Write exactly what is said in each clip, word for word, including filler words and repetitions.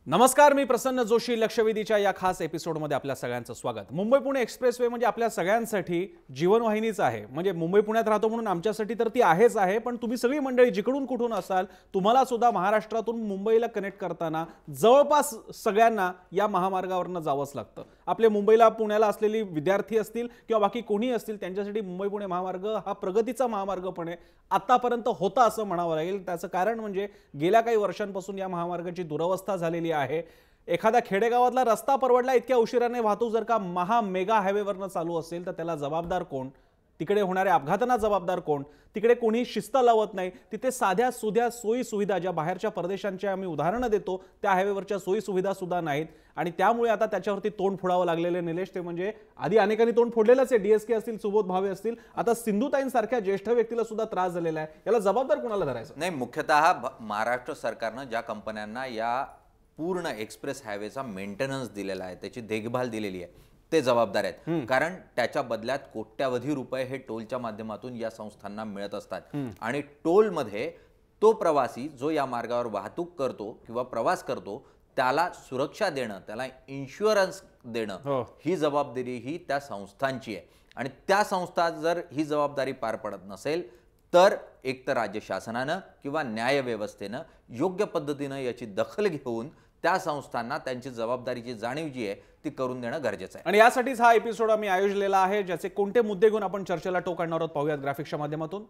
नमस्कार, मी प्रसन्न जोशी. लक्षवेधीच्या या खास एपिसोडमध्ये आपल्या सगळ्यांचं स्वागत. मुंबई पुणे एक्सप्रेसवे म्हणजे आपल्या सगळ्यांसाठी जीवनवाहिनीच आहे. म्हणजे मुंबई पुण्यात राहतो म्हणून आमच्यासाठी तर ती आहेच आहे, पण तुम्ही सगळी मंडळी जिकडून कुठून असाल, तुम्हाला सुद्धा महाराष्ट्रातून मुंबईला कनेक्ट करताना जवळपास सगळ्यांना या महामार्गावरनं जावंच लागतं. आपले मुंबईला पुण्याला असलेली विद्यार्थी असतील किंवा बाकी कोणी असतील, त्यांच्यासाठी मुंबई पुणे महामार्ग हा प्रगतीचा महामार्ग पण आहे. आतापर्यंत होता असं म्हणावं लागेल. त्याचं कारण म्हणजे गेल्या काही वर्षांपासून या महामार्गाची दुरवस्था झालेली आहे. एखाद्या खेडेगावातला रस्ता परवडला इतक्या उशिराने वाहतूक जर का महा मेगा हायवेवरनं चालू असेल तर त्याला जबाबदार कोण? तिकडे होणाऱ्या अपघातांना जबाबदार कोण? तिकडे कोणी शिस्त लावत नाही. तिथे साध्या सुध्या सोयी सुविधा, ज्या बाहेरच्या परदेशांची आम्ही उदाहरणं देतो, त्या हायवेवरच्या सोयी सुविधा सुद्धा नाहीत. आणि त्यामुळे आता त्याच्यावरती तोंड फोडावं लागलेले निलेश, ते म्हणजे आधी अनेकांनी तोंड फोडलेलंच आहे. डीएसके असतील, सुबोध भावे असतील, आता सिंधुताईंसारख्या ज्येष्ठ व्यक्तीला सुद्धा त्रास झालेला आहे. याला जबाबदार कोणाला धरायचं? नाही, मुख्यतः महाराष्ट्र सरकारनं ज्या कंपन्यांना या पूर्ण एक्सप्रेस हायवेचा मेंटेनन्स दिलेला आहे, त्याची देखभाल दिलेली आहे, ते जबाबदार आहेत. कारण त्याच्या बदल्यात कोट्यावधी रुपये हे टोलच्या माध्यमातून या संस्थांना मिळत असतात. आणि टोलमध्ये तो प्रवासी जो या मार्गावर वाहतूक करतो किंवा प्रवास करतो त्याला सुरक्षा देणं, त्याला इन्शुरन्स देणं, ही जबाबदारी ही त्या संस्थांची आहे. आणि त्या संस्था जर ही जबाबदारी पार पडत नसेल तर एक तर राज्य शासनानं किंवा न्यायव्यवस्थेनं योग्य पद्धतीनं याची दखल घेऊन त्या संस्थांना त्यांची जबाबदारीची जाणीव जी आहे ती करून देणं गरजेचं आहे. आणि यासाठीच हा एपिसोड आम्ही आयोजलेला आहे, ज्याचे कोणते मुद्दे घेऊन आपण चर्चेला टोक आणणार आहोत पाहूयात ग्राफिक्सच्या माध्यमातून.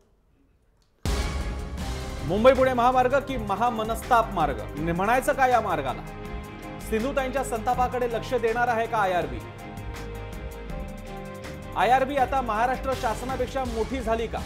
मुंबई पुणे महामार्ग की महामनस्ताप मार्ग म्हणायचं का या मार्गाला? सिंधुताईंच्या संतापाकडे लक्ष देणार आहे का आयआरबी? आयआरबी आता महाराष्ट्र शासनापेक्षा मोठी झाली का?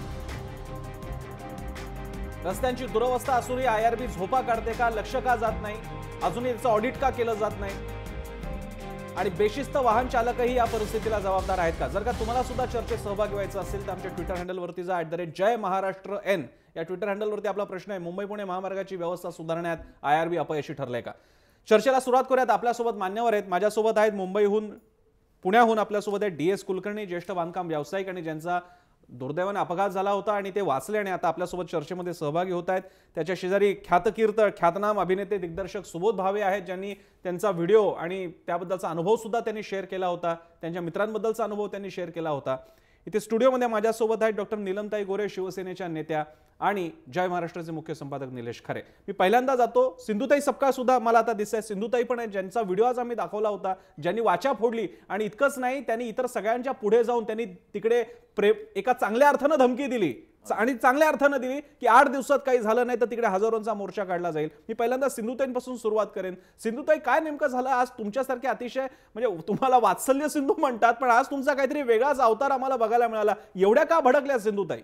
रस्त्यांची दुरवस्था असूनही आयआरबी झोपा काढते का? लक्ष का जात नाही? अजूनही याचं ऑडिट का केलं जात नाही? आणि बेशिस्त वाहन चालकही या परिस्थितीला जबाबदार आहेत का? जर का तुम्हाला सुद्धा चर्चेत सहभागी व्हायचं असेल तर आमच्या ट्विटर हँडलवरती जा, at the rate Jai Maharashtra N या ट्विटर हँडलवरती आपला प्रश्न आहे, मुंबई पुणे महामार्गाची व्यवस्था सुधारण्यात आयआरबी अपयशी ठरले का? चर्चेला सुरुवात करूयात. आपल्यासोबत मान्यवर आहेत. माझ्यासोबत आहेत मुंबईहून पुण्याहून आपल्यासोबत आहेत डी एस कुलकर्णी, ज्येष्ठ बांधकाम व्यावसायिक आणि ज्यांचा दुर्दैवाने अपघात झाला होता आणि ते वाचले आणि आता आपल्यासोबत चर्चेमध्ये सहभागी होत आहेत. त्याच्या शेजारी ख्यातकीर्त ख्यातनाम अभिनेते दिग्दर्शक सुबोध भावे आहेत, ज्यांनी त्यांचा व्हिडिओ आणि त्याबद्दलचा अनुभव सुद्धा त्यांनी शेअर केला होता. त्यांच्या मित्रांबद्दलचा अनुभव त्यांनी शेअर केला होता. इथे स्टुडिओमध्ये माझ्यासोबत आहेत डॉक्टर नीलमताई गोरे, शिवसेनेच्या नेत्या, आणि जय महाराष्ट्राचे मुख्य संपादक निलेश खरे. मी पहिल्यांदा जातो सिंधुताई सपकाळ सुद्धा मला आता दिसत आहे. सिंधुताई पण आहेत, ज्यांचा व्हिडिओ आज आम्ही दाखवला होता, ज्यांनी वाचा फोडली. आणि इतकंच नाही, त्यांनी इतर सगळ्यांच्या पुढे जाऊन त्यांनी तिकडे प्रे एका चांगल्या अर्थानं धमकी दिली आणि चांगल्या अर्थानं दिली की आठ दिवसात काही झालं नाही तर तिकडे हजारोंचा मोर्चा काढला जाईल. मी पहिल्यांदा सिंधुताईंपासून सुरुवात करेन. सिंधुताई, काय नेमकं झालं आज तुमच्यासारखे अतिशय, म्हणजे तुम्हाला वात्सल्य सिंधू म्हणतात, पण आज तुमचा काहीतरी वेगळाच अवतार आम्हाला बघायला मिळाला. एवढ्या का भडकल्या सिंधुताई?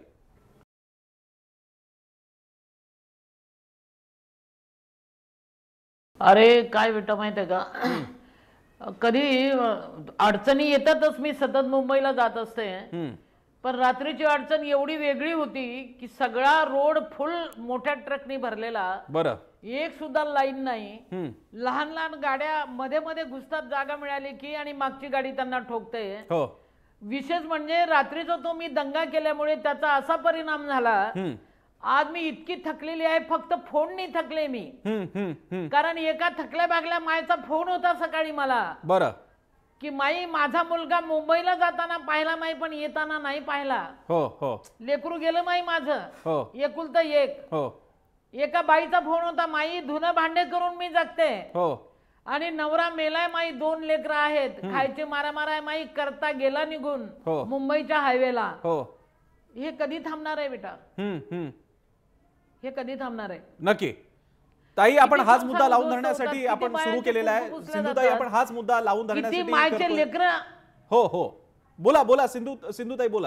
अरे काय बेटा माहित आहे का, कधी अडचणी येतातच. मी सतत मुंबईला जात असते, पण रात्रीची अडचण एवढी वेगळी होती की सगळा रोड फुल मोठ्या ट्रकनी भरलेला. बरं, एक सुद्धा लाईन नाही. लहान लहान गाड्या मध्ये मध्ये घुसतात जागा मिळाली की, आणि मागची गाडी त्यांना ठोकते. हो. विशेष म्हणजे रात्रीचा तो मी दंगा केल्यामुळे त्याचा असा परिणाम झाला, आज मी इतकी थकलेली आहे, फक्त फोन नाही थकले मी. कारण एका थकल्या भागल्या मायचा फोन होता सकाळी मला. बरं, की माई माझा मुलगा मुंबईला जाताना पाहिला माई, पण येताना नाही पाहिला. हो हो. लेकरू गेलं माई माझं. हो. एकुलतं एक. हो. एका बाईचा फोन होता, माई धुणं भांडे करून मी जगते. हो. आणि नवरा मेलाय माई, दोन लेकरं आहेत, खायचे मारामारा आहे माई, करता गेला निघून मुंबईच्या हायवेला. हो. हे कधी थांबणार आहे बेटा? हम्म. हे कधी थांबणार आहे? नक्की ताई, आपण हाच मुद्दा लावून धरण्यासाठी आपण सुरू केलेला आहे. सिंधुताई, आपण हाच मुद्दा लावून धरण्यासाठी लेकर. हो हो, बोला बोला सिंधू सिंधुताई बोला.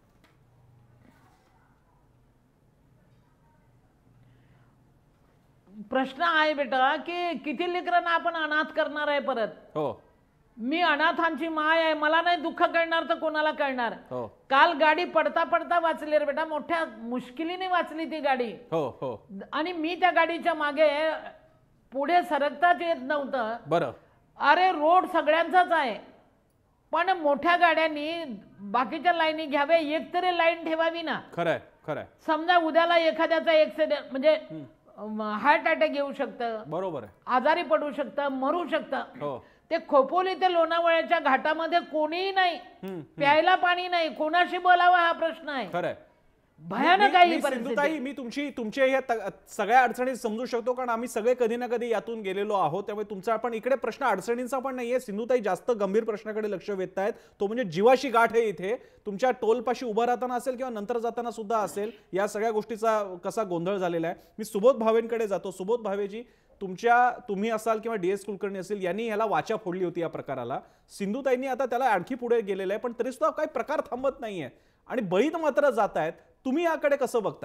प्रश्न आहे बेटा की किती लेकरांना आपण अनाथ करणार आहे परत? हो. मी अनाथांची माय आहे, मला नाही दुःख कळणार तर कोणाला कळणार? काल गाडी पडता पडता वाचली रे बेटा, मोठ्या मुश्किलीने वाचली ती गाडी. हो हो. आणि मी त्या गाडीच्या मागे पुढे सरकताच येत नव्हतं. बरं. अरे रोड सगळ्यांचाच आहे, पण मोठ्या गाड्यांनी बाकीच्या लाईनी घ्यावे, एक तरी लाईन ठेवावी ना. खरंय खरंय. समजा उद्याला एखाद्याचा ऍक्सिडेंट म्हणजे हार्ट अटॅक येऊ शकतं, बरोबर आहे, आजारी पडू शकतं, मरू शकतं. हो ते खोपोली ते लोणावळ्याच्या घाटामध्ये कोणीही नाही, प्यायला पाणी नाही, कोणाशी बोलावा हा प्रश्न आहे. खरंय. भयानक आहे ही मी- परिस्थिती. सिंधुताई, मी तुमची तुमच्या या त- सगळ्या अडचणी समजू शकतो, कारण आम्ही सगळे कधी ना कधी यातून गेलेलो आहोत. त्यामुळे तुमचा पण इकडे प्रश्न अडचणींचा पण नाहीये. सिंधुताई जास्त गंभीर प्रश्नाकडे लक्ष वेधतायत, तो म्हणजे जीवाशी गाठ आहे इथे. तुमच्या टोलपाशी उभा राहताना असेल किंवा नंतर जाताना सुद्धा असेल, या सगळ्या गोष्टीचा कसा गोंधळ झालेला आहे. मी सुबोध भावेंकडे जातो. सुबोध भावेजी, तुमच्या तुम्ही असाल किंवा डी एस कुलकर्णी असेल, यांनी याला वाचा फोडली होती या प्रकाराला. सिंधुताईंनी आता त्याला आणखी पुढे गेलेलं आहे, पण तरी सुद्धा काही प्रकार थांबत नाहीये आणि बळीत मात्र जात आहेत. तुम्ही याकडे कसं बघताय?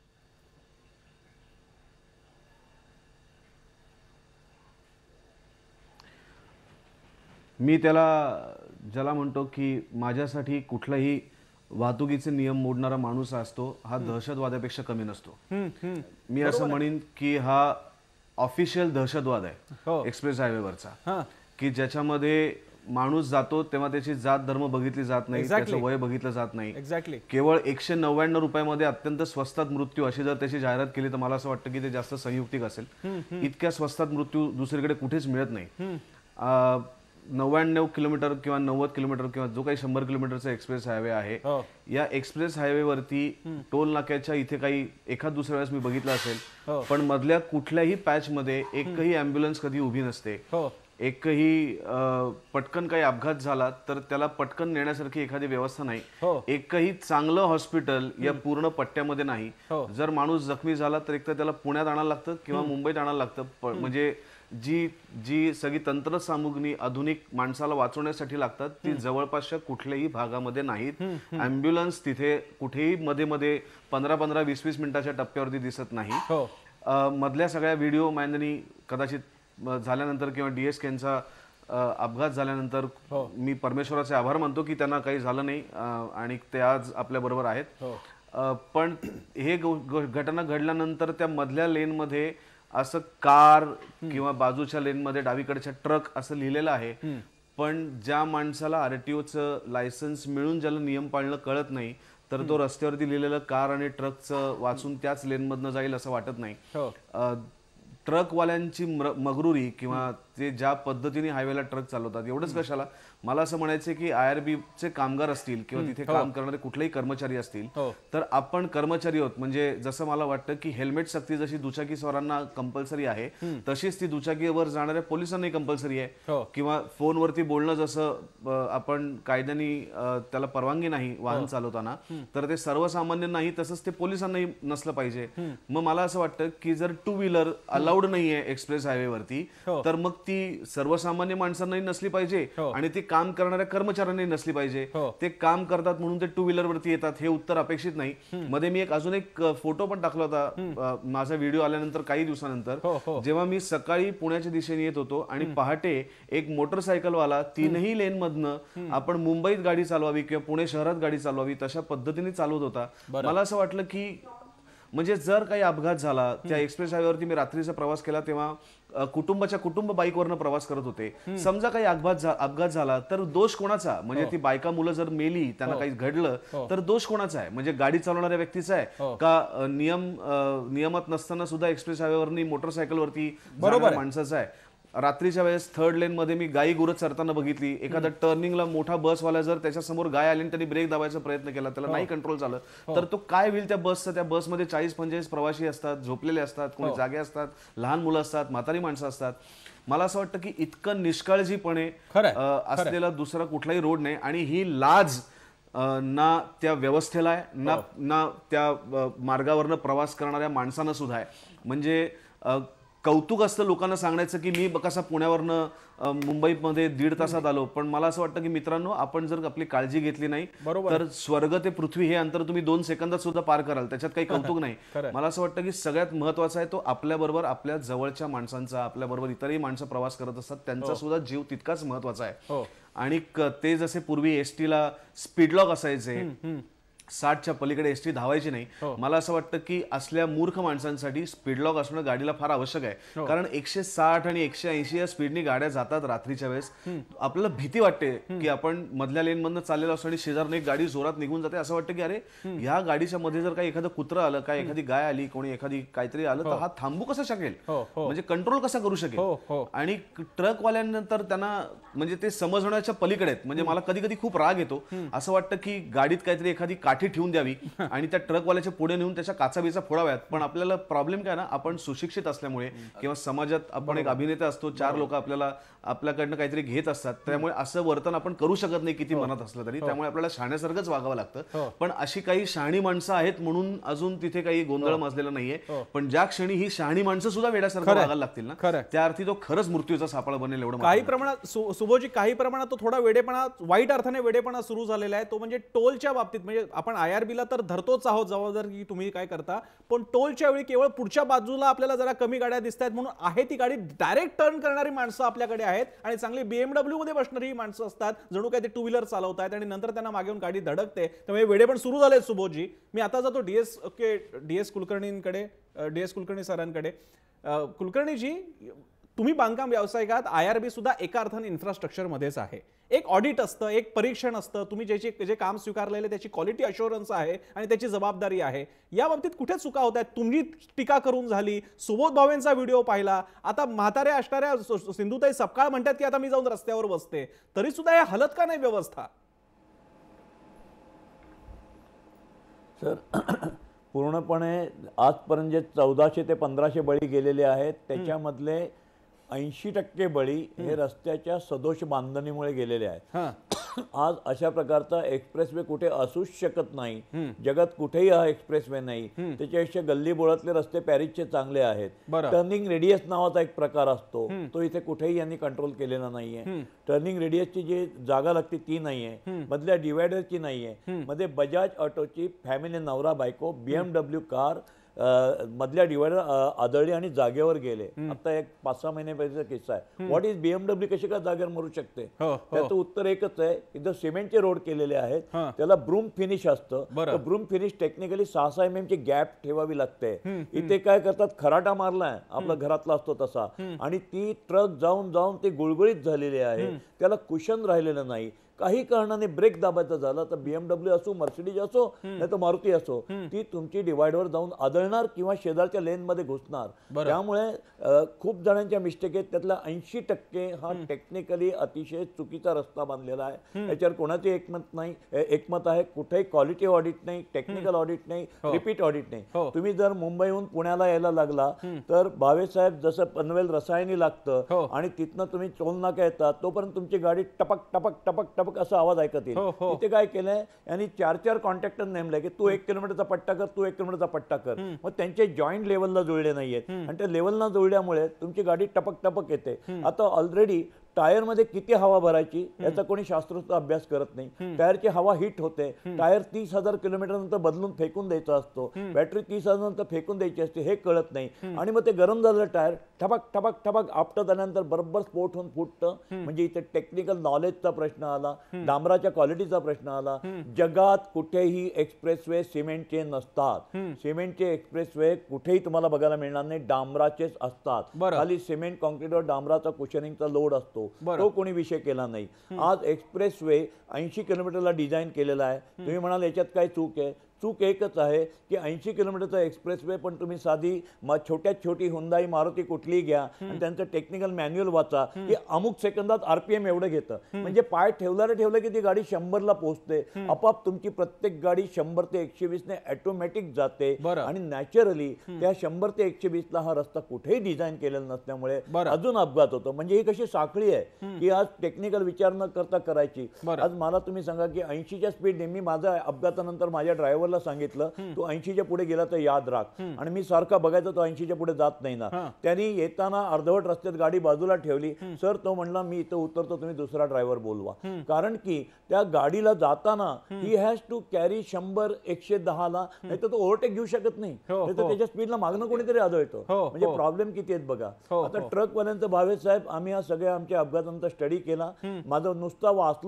मी त्याला ज्याला म्हणतो की माझ्यासाठी कुठलाही वाहतुकीचे नियम मोडणारा माणूस असतो हा दहशतवादापेक्षा कमी नसतो. मी असं म्हणेन की हा ऑफिशियल दहशतवाद आहे एक्सप्रेस हायवेवरचा, की ज्याच्यामध्ये माणूस जातो तेव्हा त्याची जात धर्म बघितली जात नाही, त्याचं वय बघितलं जात नाही. एक्झॅक्टली. केवळ एकशे नव्याण्णव रुपयामध्ये अत्यंत स्वस्तात मृत्यू अशी जर त्याची जाहिरात केली तर मला असं वाटतं की ते जास्त संयुक्तिक असेल. इतक्या स्वस्तात मृत्यू दुसरीकडे कुठेच मिळत नाही. नव्याण्णव किलोमीटर किंवा नव्वद किलोमीटर किंवा जो काही शंभर किलोमीटरचा एक्सप्रेस हायवे आहे, या एक्सप्रेस हायवेवरती टोल नाक्याच्या इथे काही एखाद दुसऱ्या वेळेस मी बघितलं असेल, पण मधल्या कुठल्याही पॅच मध्ये एकही अँब्युलन्स कधी उभी नसते. एकही पटकन काही अपघात झाला तर त्याला पटकन नेण्यासारखी एखादी व्यवस्था नाही. एकही चांगलं हॉस्पिटल या पूर्ण पट्ट्यामध्ये नाही. जर माणूस जखमी झाला तर एक तर त्याला पुण्यात आणायला लागतं किंवा मुंबईत आणायला लागतं. म्हणजे जी जी सगळी तंत्रसामुग्री आधुनिक माणसाला वाचवण्यासाठी लागतात ती जवळपासच्या कुठल्याही भागामध्ये नाहीत. अँब्युलन्स तिथे कुठेही मध्ये मध्ये पंधरा पंधरा वीस वीस मिनिटाच्या टप्प्यावरती दिसत नाही. मधल्या सगळ्या व्हिडिओ मांडणी कदाचित झाल्यानंतर किंवा डीएसकेचा अपघात झाल्यानंतर मी परमेश्वराचे आभार मानतो की त्यांना काही झालं नाही आणि ते आज आपल्या बरोबर आहेत. पण हे घटना घडल्यानंतर त्या मधल्या लेनमध्ये असं कार किंवा बाजूच्या लेनमध्ये डावीकडच्या ट्रक असं लिहिलेलं आहे, पण ज्या माणसाला आरटीओचं लायसन्स मिळून ज्याला नियम पाळणं कळत नाही तर तो रस्त्यावरती लिहिलेलं कार आणि ट्रकचं वाचून त्याच लेनमधनं जाईल असं वाटत नाही. ट्रकवाल्यांची मगरुरी किंवा ते ज्या पद्धतीने हायवेला ट्रक चालवतात एवढंच कशाला, मला असं म्हणायचं की आयआरबी चे कामगार असतील किंवा तिथे काम करणारे कुठलेही कर्मचारी असतील तर आपण कर्मचारी आहोत. म्हणजे जसं मला वाटतं की हेल्मेट सक्ती जशी दुचाकी स्वारांना कंपल्सरी आहे तशीच ती दुचाकीवर जाणाऱ्या पोलिसांनाही कंपल्सरी आहे. किंवा फोनवरती बोलणं जसं आपण कायद्याने त्याला परवानगी नाही वाहन चालवताना, तर ते सर्वसामान्य नाही तसंच ते पोलिसांनाही नसलं पाहिजे. मग मला असं वाटतं की जर टू व्हीलर अलाउड नाहीये एक्सप्रेस हायवेवरती तर मग ती सर्वसामान्य माणसांनाही नसली पाहिजे आणि ती काम करणाऱ्या कर्मचाऱ्यांनाही नसली पाहिजे. ते काम करतात म्हणून ते टू व्हीलर वरती येतात हे उत्तर अपेक्षित नाही. मध्ये मी एक अजून एक फोटो पण टाकला होता माझा व्हिडिओ आल्यानंतर काही दिवसानंतर, जेव्हा मी सकाळी पुण्याच्या दिशेने येत होतो आणि पहाटे एक मोटरसायकलवाला तीनही लेन मधनं आपण मुंबईत गाडी चालवावी किंवा पुणे शहरात गाडी चालवावी तशा पद्धतीने चालवत होता. मला असं वाटलं की म्हणजे जर काही अपघात झाला, त्या एक्सप्रेस हायवेवरती मी रात्रीचा प्रवास केला तेव्हा कुटुंबाच्या कुटुंब बाईकवरनं प्रवास करत होते. समजा काही अपघात अपघात झाला तर दोष कोणाचा? म्हणजे ती बायका मुलं जर मेली, त्यांना काही घडलं तर दोष कोणाचा आहे? म्हणजे गाडी चालवणाऱ्या व्यक्तीचा आहे का नियम नियमत नसताना सुद्धा एक्सप्रेस हायवेवरनी मोटरसायकलवरती बरोबर माणसाचा आहे? रात्रीच्या वेळेस थर्ड लेन मध्ये मी गाई गुरत चरताना बघितली. एखादा टर्निंगला मोठा बसवाला जर त्याच्या समोर गाय आली आणि त्यांनी ब्रेक दाबायचा प्रयत्न केला, त्याला नाही कंट्रोल झालं तर तो काय होईल त्या बसचा? त्या बसमध्ये चाळीस पंचेचाळीस प्रवासी असतात, झोपलेले असतात, कोणी जागे असतात, लहान मुलं असतात, म्हातारी माणसं असतात. मला असं वाटतं की इतकं निष्काळजीपणे असलेला दुसरा कुठलाही रोड नाही आणि ही लाज ना त्या व्यवस्थेला आहे ना ना त्या मार्गावरनं प्रवास करणाऱ्या माणसांना सुद्धा आहे. म्हणजे कौतुक असतं लोकांना सांगण्याचं की मी कसा पुण्यावरनं मुंबईमध्ये दीड तासात आलो, पण मला असं वाटतं की मित्रांनो, आपण जर आपली काळजी घेतली नाही तर स्वर्ग ते पृथ्वी हे अंतर तुम्ही दोन सेकंदात सुद्धा पार कराल. त्याच्यात काही कौतुक नाही. मला असं वाटतं की सगळ्यात महत्वाचा आहे तो आपल्याबरोबर आपल्या जवळच्या माणसांचा, आपल्याबरोबर इतरही माणसं प्रवास करत असतात त्यांचा सुद्धा जीव तितकाच महत्वाचा आहे. आणि ते जसे पूर्वी एसटीला स्पीड लॉक असायचे साठच्या पलीकडे एसटी धावायची नाही. मला असं वाटतं की असल्या मूर्ख माणसांसाठी स्पीड लॉक असणं गाडीला फार आवश्यक आहे. कारण एकशे साठ आणि एकशे ऐंशी या स्पीडनी गाड्या जातात रात्रीच्या वेळेस. आपल्याला भीती वाटते की आपण मधल्या लेन मधनं चाललेलो असतो आणि शेजारने एक गाडी जोरात निघून जाते. असं वाटतं की अरे या गाडीच्या मध्ये जर काही एखादं कुत्रं आलं, काय एखादी गाय आली, कोणी एखादी काहीतरी आलं तर हा थांबू कसा शकेल, म्हणजे कंट्रोल कसा करू शकेल. आणि ट्रकवाल्यांनंतर त्यांना म्हणजे ते समजण्याच्या पलीकडे आहेत. म्हणजे मला कधी कधी खूप राग येतो. असं वाटतं की गाडीत काहीतरी एखादी काठी ठेवून द्यावी आणि त्या ट्रकवाल्याच्या पुढे नेऊन त्याच्या काचा बिचा फोडाव्यात. पण आपल्याला प्रॉब्लेम काय ना, आपण सुशिक्षित असल्यामुळे किंवा समाजात आपण एक अभिनेता असतो, चार लोक आपल्याला आपल्याकडनं काहीतरी घेत असतात, त्यामुळे असं वर्तन आपण करू शकत नाही किती मनात असलं तरी. त्यामुळे आपल्याला शहाण्यासारखंच वागावं लागतं. पण अशी काही शहाणी माणसं आहेत म्हणून अजून तिथे काही गोंधळ माजलेला नाहीये. पण ज्या क्षणी ही शहाणी माणसं सुद्धा वेड्यासारखं वागायला लागतील ना, त्या अर्थी तो खरंच मृत्यूचा सापळा बनेल. एवढं काही प्रमाणात सुबोजी, काही प्रमाणात तो थोडा वेडेपणा, वाईट अर्थाने वेडेपणा सुरू झालेला आहे. तो म्हणजे टोलच्या बाबतीत. म्हणजे आपण आयआरबीला तर धरतोच आहोत जबाबदार की तुम्ही काय करता, पण टोलच्या वेळी केवळ पुढच्या बाजूला आपल्याला जरा कमी गाड्या दिसत आहेत म्हणून आहे ती गाडी डायरेक्ट टर्न करणारी माणसं आपल्याकडे आहेत आणि चांगली बीएमडब्ल्यू मध्ये बसणारी माणसं असतात, जणू काय ते टू व्हीलर चालवतात आणि नंतर त्यांना मागे गाडी धडकते. त्यामुळे वेडे पण सुरू झाले. सुबोधजी, मी आता जातो डीएस के डीएस कुलकर्णींकडे, डीएस कुलकर्णी सरांकडे. कुलकर्णीजी, तुम्ही बांधकाम व्यावसायिकात, आयआरबी सुद्धा एका अर्थाने इन्फ्रास्ट्रक्चर मध्येच आहे. एक ऑडिट असतं, एक परीक्षण असतं, तुम्ही ज्याची जे काम स्वीकारलेले त्याची क्वालिटी अश्युरन्स आहे आणि त्याची जबाबदारी आहे. या बाबतीत कुठे चुका होत आहेत? तुम्ही टीका करून झाली, सुबोध भावेंचा व्हिडिओ पाहिला, आता म्हाताऱ्या असणाऱ्या सिंधुताई सपकाळ म्हणतात की आता मी जाऊन रस्त्यावर बसते, तरी सुद्धा हे हलत का नाही व्यवस्था? सर, पूर्णपणे आजपर्यंत जे चौदाशे ते पंधराशे बळी गेलेले आहेत त्याच्यामधले ऐंशी टक्के बळी हे रस्त्याच्या सदोष बांधणीमुळे गेलेले आहेत. आज अशा प्रकारचा एक्सप्रेसवे कुठे असूच शकत नाही. जगात कुठेही हा एक्सप्रेसवे नाही. त्याच्यापेक्षा गल्ली बोळातले रस्ते पॅरिसचे चांगले आहेत. टर्निंग रेडियस नावाचा एक प्रकार असतो, तो इथे कुठेही यांनी कंट्रोल केलेला नाहीये. टर्निंग रेडियसची जी जागा लागते ती नाहीये, मधल्या डिवायडरची नाहीये. मध्ये बजाज ऑटोची फॅमिली नवरा बायको बीएमडब्ल्यू कार मधल्या डिवायडर आदळली आणि जागेवर गेले. आता एक पाच सहा महिन्यापर्यंतचा किस्सा आहे. व्हॉट इज बीएमडब्ल्यू कशी का जागेवर मरू शकते? त्याचं उत्तर एकच आहे, इथं सिमेंटचे रोड केलेले आहेत, त्याला ब्रूम फिनिश असतं. ब्रूम फिनिश टेक्निकली सहा सहा एम एम ची गॅप ठेवावी लागते. इथे काय करतात, खराटा मारलाय आपला घरातला असतो तसा, आणि ती ट्रक जाऊन जाऊन ती गुळगुळीत झालेली आहे, त्याला कुशन राहिलेलं नाही. काही कारणाने ब्रेक दाबायचा झाला तर बीएमडब्ल्यू असो, मर्सिडीज असो, नाही तर मारुती असो, ती तुमची डिवायडर जाऊन आदळणार किंवा शेजारच्या लेन मध्ये घुसणार. त्यामुळे खूप जणांच्या मिस्टेक आहेत. त्यातला ऐंशी टक्के हा टेक्निकली अतिशय चुकीचा रस्ता बांधलेला आहे. याच्यावर कोणाचे एकमत नाही, एकमत आहे. कुठेही क्वालिटी ऑडिट नाही, टेक्निकल ऑडिट नाही, रिपीट ऑडिट नाही. तुम्ही जर मुंबईहून पुण्याला यायला लागला तर भावेसाहेब जसं पनवेल रसायनी लागतं आणि तिथनं तुम्ही टोल नाका येतात तोपर्यंत तुमची गाडी टपक टपक टपक टपक असा आवाज ऐकत येईल. तिथे काय केलंय यांनी, चार चार कॉन्ट्रॅक्टर नेमले की तू एक किलोमीटरचा पट्टा कर, तू एक किलोमीटरचा पट्टा कर. मग त्यांचे जॉईंट लेवलला जुळले नाहीयेत आणि त्या लेवलला जुळल्यामुळे तुमची गाडी टपक टपक येते. आता ऑलरेडी टायर मध्ये किती हवा भरायची याचा कोणी शास्त्रोक्त अभ्यास करत नाही. टायरची हवा हिट होते. टायर तीस हजार किलोमीटर नंतर बदलून फेकून द्यायचा असतो. बॅटरी तीस हजार नंतर फेकून द्यायची असते, हे कळत नाही. आणि मग ते गरम झालेलं टायर ठपक ठपक ठपक आपटत आल्यानंतर बरोबर स्फोट होऊन फुटतं. म्हणजे इथे टेक्निकल नॉलेजचा प्रश्न आला, डांबराच्या क्वालिटीचा प्रश्न आला. जगात कुठेही एक्सप्रेसवे सिमेंटचे नसतात. सिमेंटचे एक्सप्रेसवे कुठेही तुम्हाला बघायला मिळणार नाही, डांबराचेच असतात. खाली सिमेंट कॉन्क्रीटवर डांबराचा कुशनिंगचा लोड असतो, तो कोणी विषय केला नाही. आज एक्सप्रेसवे ऐंशी किलोमीटरला डिझाईन केलेला आहे. तुम्ही म्हणाल याच्यात काय चूक आहे? चूक एकच आहे की ऐंशी किलोमीटरचा एक्सप्रेसवे पण तुम्ही साधी छोट्यात छोटी हुंदाई मारुती कुठलीही घ्या आणि त्यांचं टेक्निकल मॅन्युअल वाचा की अमुक सेकंदात आरपीएम एवढं घेतं. म्हणजे पाय ठेवला ठेवलं की ती गाडी शंभरला पोहोचते. आपाप तुमची प्रत्येक गाडी शंभर ते एकशे वीस ने ऑटोमॅटिक जाते. आणि नॅचरली त्या शंभर ते एकशे वीस ला हा रस्ता कुठेही डिझाईन केलेला नसल्यामुळे अजून अपघात होतो. म्हणजे ही कशी साखळी आहे की आज टेक्निकल विचार न करता करायची. आज मला तुम्ही सांगा की ऐंशीच्या स्पीड नेहमी माझ्या अपघातानंतर माझ्या ड्रायव्हरला सांगितलं तू ऐंशीच्या पुढे गेला तर याद राख. आणि मी सारखा बघायचा तो ऐंशीच्या पुढे जात नाही ना. त्यांनी येताना अर्धवट रस्त्यात गाडी बाजूला ठेवली. सर तो म्हणला मी इथं उतरतो, तुम्ही दुसरा ड्रायव्हर बोलवा. कारण की त्या गाडीला जाताना ही हॅज टू कॅरी शंभर एकशे दहा ला, नाही तर तो ओव्हरटेक घेऊ शकत नाही. त्याच्या स्पीडला मागणं कोणीतरी आदळतो. म्हणजे प्रॉब्लेम किती आहेत बघा. आता ट्रकवाल्यांचं भावेश साहेब, आम्ही हा सगळ्या आमच्या अपघातांचा स्टडी केला. माझं नुसता वाचलो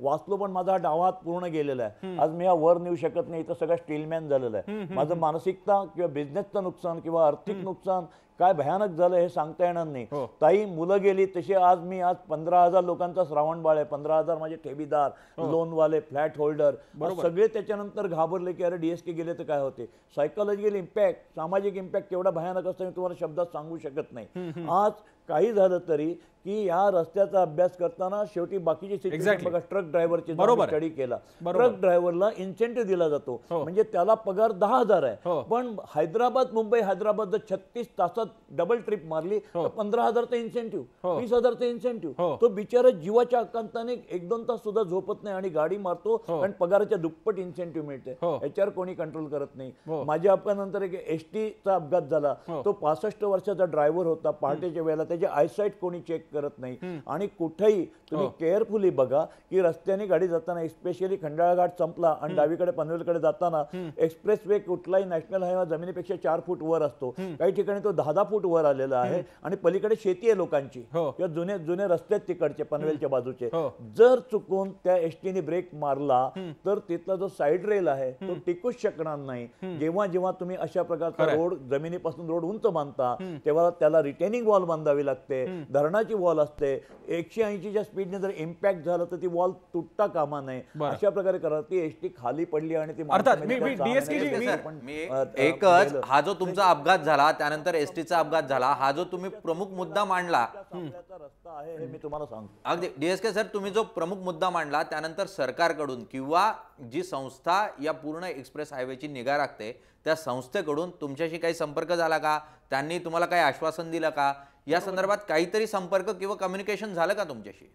वाचलो पण माझा हा डावा हात पूर्ण गेलेला आहे. आज मी हा वर नेऊ शकत नाही, इथं सगळं स्टीलमॅन झालेलं आहे. माझं मानसिकता किंवा बिझनेसचं नुकसान किंवा आर्थिक नुकसान काय भयानक झालं हे सांगता येणार नाही. ताई मुलं गेली तशी आज मी आज पंधरा हजार लोकांचा श्रावणबाळ आहे. पंधरा हजार माझे ठेवीदार, लोनवाले, फ्लॅट होल्डर सगळे त्याच्यानंतर घाबरले की अरे डीएसके गेले तर काय होते. सायकोलॉजिकल इम्पॅक्ट, सामाजिक इम्पॅक्ट केवढा भयानक असतो मी तुम्हाला शब्दात सांगू शकत नाही. आज काही झालं तरी की या रस्त्याचा अभ्यास करताना शेवटी बाकीची सिच्युएशन बघा. ट्रक ड्रायव्हरची स्टडी केला, ट्रक ड्रायव्हरला इन्सेंटिव्ह दिला जातो म्हणजे त्याला पगार दहा हजार आहे, पण हैदराबाद मुंबई हैदराबाद जर छत्तीस तासात डबल ट्रिप मारली तर पंधरा हजारचा इन्सेंटिव्ह, वीस हजारचा इन्सेंटिव्ह. तो बिचारा जीवाच्या आकांताने एक दोन तास सुद्धा झोपत नाही आणि गाडी मारतो आणि पगाराच्या दुप्पट इन्सेंटिव्ह मिळते. याच्यावर कोणी कंट्रोल करत नाही. माझ्या अपघातानंतर एक एसटीचा अपघात झाला. तो पासष्ट वर्षाचा ड्रायव्हर होता. पहाटेच्या वेळेला त्याची आयसाईट कोणी चेक करत नाही. आणि कुठेही तुम्ही केअरफुली बघा की रस्त्याने गाडी जाताना, स्पेशली खंडाळा घाट संपला आणि डावीकडे पनवेलकडे जाताना एक्सप्रेस वे कुठलाही नॅशनल हायवे जमिनीपेक्षा चार फूट वर असतो. काही ठिकाणी तो दहा दहा फूट वर आलेला आहे आणि पलीकडे शेती आहे लोकांची किंवा जुने जुने रस्ते तिकडचे पनवेलच्या बाजूचे. जर चुकून त्या एसटीने ब्रेक मारला तर तिथला जो साईड रेल आहे तो टिकूच शकणार नाही. जेव्हा जेव्हा तुम्ही अशा प्रकारचा रोड जमिनीपासून रोड उंच बांधता तेव्हा त्याला रिटेनिंग वॉल बांधावी लागते, धरणाची वॉल असते. एकशे ऐंशीच्या स्पीडने जर इम्पॅक्ट झालं तर ती वॉल तुटता कामा नये. अशा प्रकारे करा. ती एसटी खाली पडली आणि ती एकच हा जो तुमचा अपघात झाला त्यानंतर एसटीचा अपघात झाला, हा जो तुम्ही प्रमुख मुद्दा मांडला रस्ता आहे हे मी तुम्हाला सांगतो. अगदी डीएसके सर, तुम्ही जो प्रमुख मुद्दा मांडला त्यानंतर सरकारकडून किंवा जी संस्था या पूर्ण एक्सप्रेस हायवेची निगा राखते त्या संस्थेकडून तुमच्याशी काही संपर्क झाला का? त्यांनी तुम्हाला काही आश्वासन दिलं का? या संदर्भात काहीतरी संपर्क किंवा कम्युनिकेशन झालं का तुमच्याशी?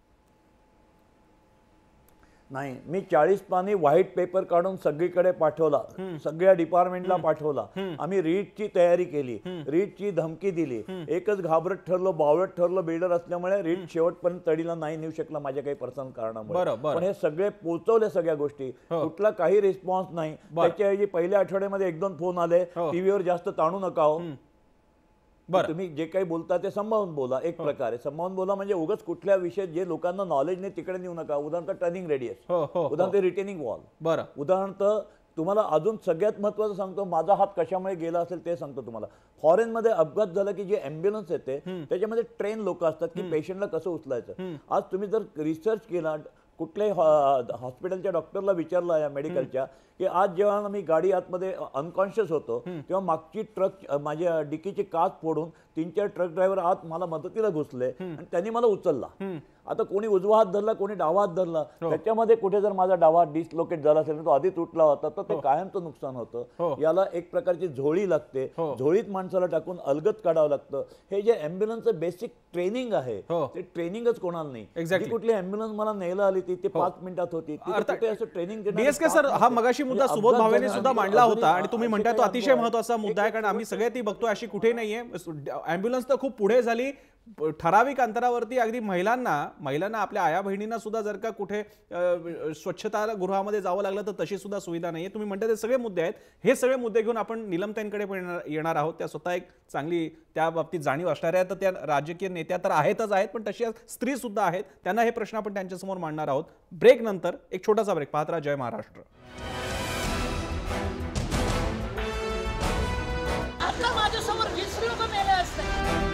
नाही, मी चाळीस पानी व्हाईट पेपर काढून सगळीकडे पाठवला, सगळ्या डिपार्टमेंटला पाठवला. आम्ही रीटची तयारी केली, रीटची धमकी दिली. एकच घाबरत ठरलो, बावळट ठरलो बिल्डर असल्यामुळे रीट शेवटपर्यंत तडीला नाही नेऊ शकला माझ्या काही पर्सनल कारणामुळे. पण हे सगळे पोहोचवले सगळ्या गोष्टी, कुठला काही रिस्पॉन्स नाही. त्याच्याऐवजी पहिल्या आठवड्यामध्ये एक दोन फोन आले, टीव्हीवर जास्त ताणू नका हो, तुम्ही जे काही बोलता ते संभावून बोला. एक प्रकारे संभावून बोला म्हणजे उगाच कुठल्या विषयात जे लोकांना नॉलेज नाही तिकडे नेऊ नका. उदाहरणार्थ टर्निंग रेडियस, उदाहरणार्थ रिटेनिंग वॉल, बरं उदाहरणार्थ तुम्हाला अजून सगळ्यात महत्वाचं सांगतो, माझा हात कशामुळे गेला असेल ते सांगतो तुम्हाला. फॉरेन मध्ये अपघात झाला की जे अँब्युलन्स येते त्याच्यामध्ये ट्रेन लोक असतात की पेशंटला कसं उचलायचं. आज तुम्ही जर रिसर्च केला, कुठल्याही हॉस्पिटलच्या डॉक्टरला विचारलं या मेडिकलच्या की आज जेव्हा मी गाडी आतमध्ये अनकॉन्शियस होतो तेव्हा मागची ट्रक माझ्या डिकीची काच फोडून तीन चार ट्रक ड्रायव्हर आत मला मदतीला घुसले आणि त्यांनी मला उचलला. आता कोणी उजवा हात धरला, कोणी डावा हात धरला. त्याच्यामध्ये कुठे जर माझा डावा हात डिसलोकेट झाला असेल तो आधी तुटला होता तर ते कायमचं नुकसान होतं. याला एक प्रकारची झोळी लागते, झोळीत माणसाला टाकून अलगत काढावं लागतं. हे जे अँब्युलन्सचं बेसिक ट्रेनिंग आहे ते ट्रेनिंगच कोणाला नाही. जी कुठली अँब्युलन्स मला न्यायला आली ती ते पाच मिनिटात होती. असं ट्रेनिंग डीएसके सर, हा मगाशी मुद्दा सुबोध भावेने सुद्धा मांडला होता आणि तुम्ही म्हणताय तो अतिशय महत्वाचा मुद्दा आहे, कारण आम्ही सगळे ती बघतोय अशी कुठे नाहीये. अँब्युलन्स तर खूप पुढे झाली, ठराविक अंतरावरती अगदी महिलांना महिलांना आपल्या आया बहिणींना सुद्धा जर का कुठे स्वच्छता गृहामध्ये जावं लागलं तर तशी सुद्धा सुविधा नाहीये. तुम्ही म्हणता ते सगळे मुद्दे आहेत. हे सगळे मुद्दे घेऊन आपण निलमताईंकडे पण येणार आहोत. त्या स्वतः एक चांगली त्या बाबतीत जाणीव असणाऱ्या तर त्या राजकीय नेत्या तर आहेतच आहेत, पण तशी स्त्री सुद्धा आहेत. त्यांना हे प्रश्न आपण त्यांच्यासमोर मांडणार आहोत. ब्रेक नंतर एक छोटासा ब्रेक पाहत राहा. जय महाराष्ट्र. आता माझ्यासमोर वीस लोक मेले असते.